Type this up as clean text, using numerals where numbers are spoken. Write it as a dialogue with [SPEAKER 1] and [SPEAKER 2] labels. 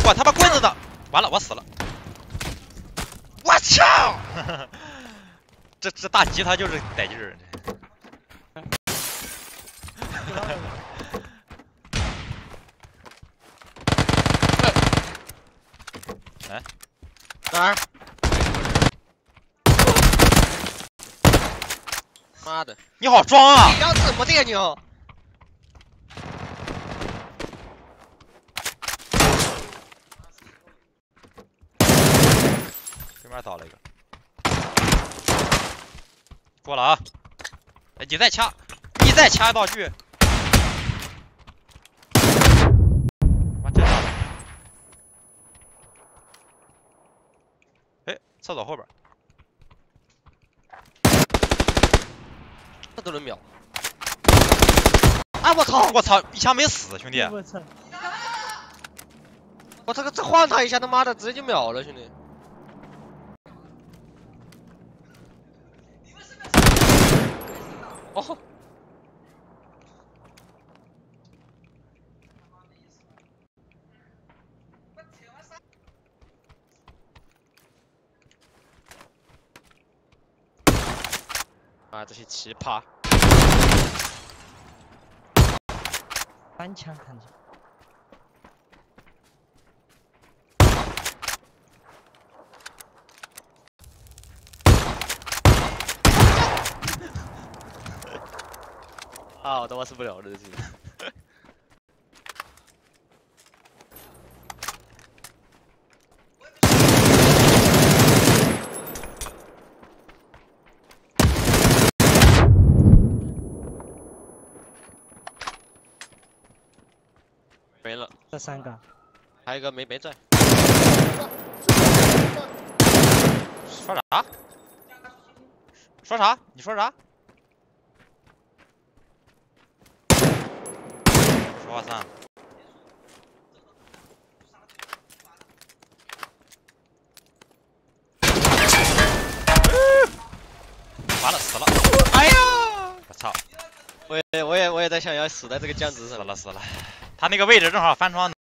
[SPEAKER 1] 我他妈棍子的，完了，我死了！我操！这大吉他就是逮劲儿。哎，
[SPEAKER 2] 哪儿？妈的！
[SPEAKER 1] 你好装啊！
[SPEAKER 2] 你要怎么的呀你？
[SPEAKER 1] 对面倒了一个，过了啊！哎，你再掐道具。妈真打了！哎，厕所后边。
[SPEAKER 2] 这都能秒！哎我操！
[SPEAKER 1] 我操，一枪没死，兄弟！
[SPEAKER 3] 我操！
[SPEAKER 2] 我这晃他一下，他妈的直接就秒了，兄弟！哦！啊，这些奇葩！
[SPEAKER 3] 单枪看着。
[SPEAKER 2] 啊，我他妈受不了了，这是。没了，
[SPEAKER 3] 这3个，
[SPEAKER 2] 还有一个没在。
[SPEAKER 1] 说啥？说啥？你说啥？说话算了。完了，死了！哎呀！我操！
[SPEAKER 2] 我也在想要死在这个酱子上。
[SPEAKER 1] 死了！他那个位置正好翻窗。